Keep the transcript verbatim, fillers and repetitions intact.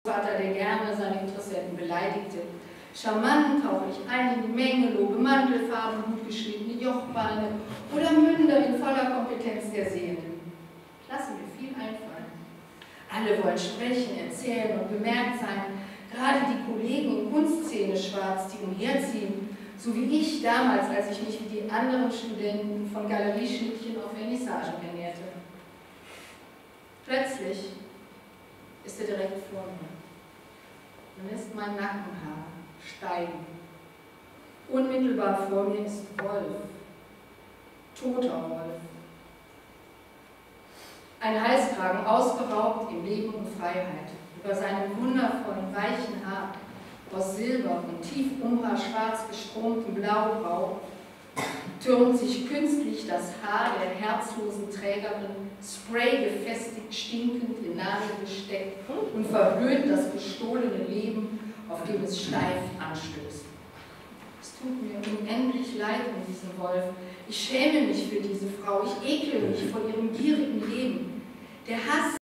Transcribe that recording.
Vater, der gerne seine Interessenten beleidigte. Charmant tauche ich ein in die Menge, lobe Mantelfarben, gut geschnittene Jochbeine oder Münder in voller Kompetenz der Sehenden. Lasse mir viel einfallen. Alle wollen sprechen, erzählen und bemerkt sein. Gerade die Kollegen in Kunstszene schwarz, die umherziehen, so wie ich damals, als ich mich wie die anderen Studenten von Galerieschnittchen auf Vernissagen ernährte. Plötzlich ist er direkt vor mir. Dann ist mein Nackenhaar steigen. Unmittelbar vor mir ist Wolf, toter Wolf. Ein Halskragen, ausgeraubt in Leben und Freiheit. Über seinem wundervollen, weichen Haar, aus Silber und tief Umbra schwarz gestromtem Blaugrau, türmt sich künstlich das Haar der herzlosen Trägerin, Spray gefestigt, stinkend in Nadel gesteckt und verhöhnt das gestohlene Leben, auf dem es steif anstößt. Es tut mir unendlich leid um diesen Wolf. Ich schäme mich für diese Frau, ich ekle mich vor ihrem gierigen Leben. Der Hass